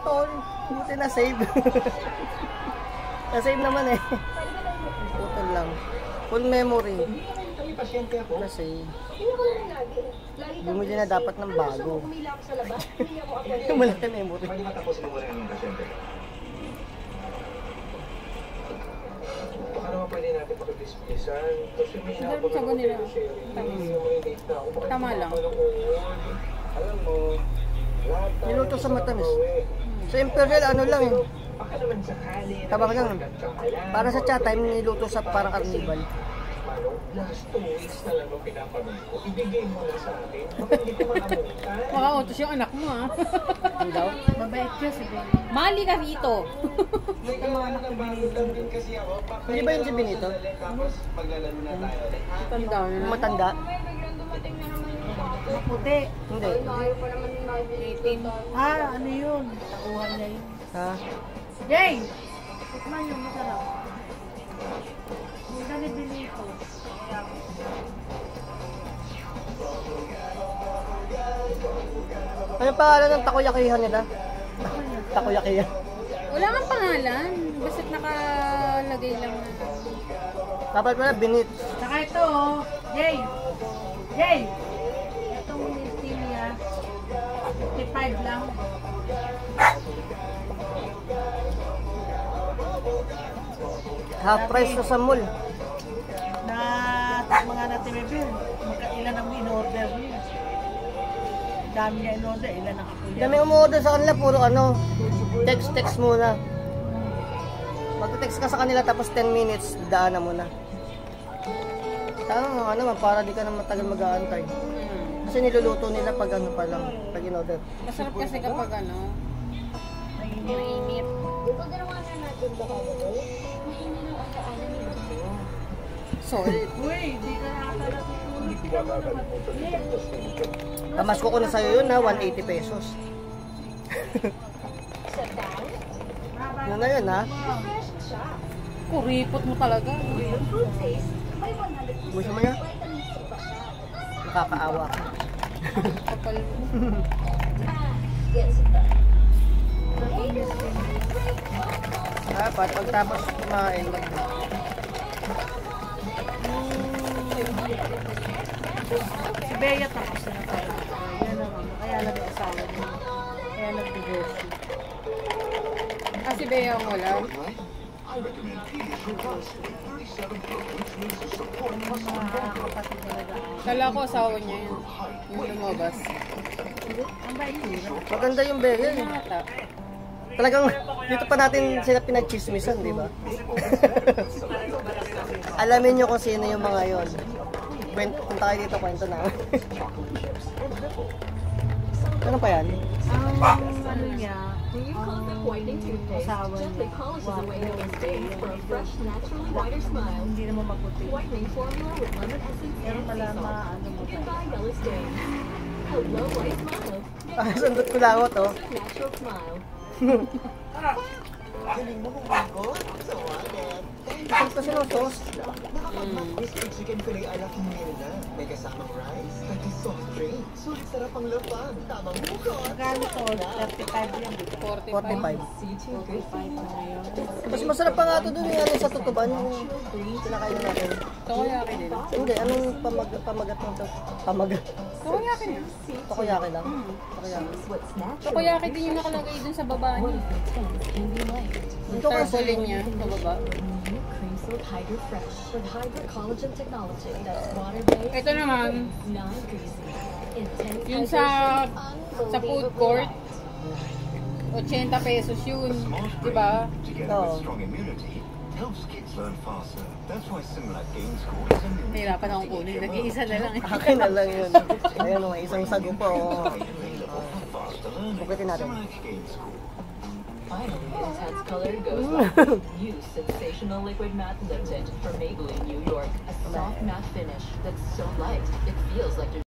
tol. Buti na save. Na-save naman eh. Putol lang. Full memory. Na-save. Bumili na dapat ng bago. Malaki memory. Ano pwede natin pag-dismissan? Kasi may sagot nila. Tama lang. Alam mo, Niluto sa matamis. Sa Imperial, ano lang eh. Tabang lang. Para sa chat time, niluto sa parang carnival. Last 2 weeks na lang ang pinapanood ko. Ibigay mo na sa akin. Baka hindi ko maabutan. Makautos yung anak mo ah. Hindi daw. Mabait ka siguro. Mali ka rito. May anak na bago lang din kasi ako. Hindi ba yun si Benito? Tapos maglalaro na tayo. Tanda na. Matanda? Maputi. Hindi. Ano yun? Takuhan niya yun. Ha? Jay! Tikman yun, masarap. Yung ganibili ito. Ano pangalan ng takoyakihan nila? Takoyakihan. Wala kang pangalan. Basta't nakalagay lang na. Dapat pala binit. Saka ito oh. Jay! Jay! Itong Miltimia. 55 lang. Half price na sa mall. Na mga natin may bill. Ilan ang in-order niya. Dami niya in-order. Ilan ang ako niya. Dami umorder sa kanila, puro ano, text muna. Magte-text ka sa kanila tapos 10 minutes, daan na muna. Tama naman, para di ka na matagal mag-aantay. Kasi niluluto nila pag ano pa lang, pag in-order. Masarap kasi kapag ano, mainit. Sorry. Uy, di ka nakakala. Tamasko ko na sa'yo yun ha, 180 pesos. Yun na yun ha. Kuripot mo talaga. Gusto mo niya? Nakakaawa ka. Kapal mo. Dapat pagtapos kumain, Si Bea tapos na tayo. Yan naman. Kaya nag-asawa niya. Kaya nag-divorce. Si Bea ang wala. Kala ko asawa niya yun. Yung lumabas. Ang bait niya. maganda yung bagel. Talagang dito pa natin sila pinag-chismisan, di ba? Alamin nyo kung sino yung mga yon. Punta kayo dito, kwento na. Ano pa yan? Ano niya? Asawa niya. Hindi naman maputi. Pero pala ano mo Sandot ko lang to. Galing mo kung bago. So, Ito kasi ng sauce. Nakapag-biscuit chicken fillet ala Kimilda. May kasamang rice, pati soft drink. Sulit sarap ang lapang. Tamang hukot. Magkano to? 35 yan. 45. 45 na ngayon. Mas masarap pa nga ito dun yung ano sa tutuban. Yung kinakain natin. Takoyaki din. Hindi, anong pamagat ng to? Pamagat. Takoyaki din. Takoyaki lang. Takoyaki. Takoyaki din yung nakalagay dun sa baba niya. Yung Ito kasi tarpaulin niya sa baba. With Hydro Fresh with Hydro Collagen technology that's water-based, Ito naman, non-greasy, intense yung sa food court, 80 pesos yun, di ba? Oo. Helps kids learn faster. That's why Similac Game School is a new Nahirapan akong kunin, nag-iisa na lang eh. Akin na lang yun. Ayan o, isang sago pa o. Bukitin natin. finally intense color goes well. Use sensational liquid matte lip tint from Maybelline New York. A soft matte finish that's so light, it feels like you're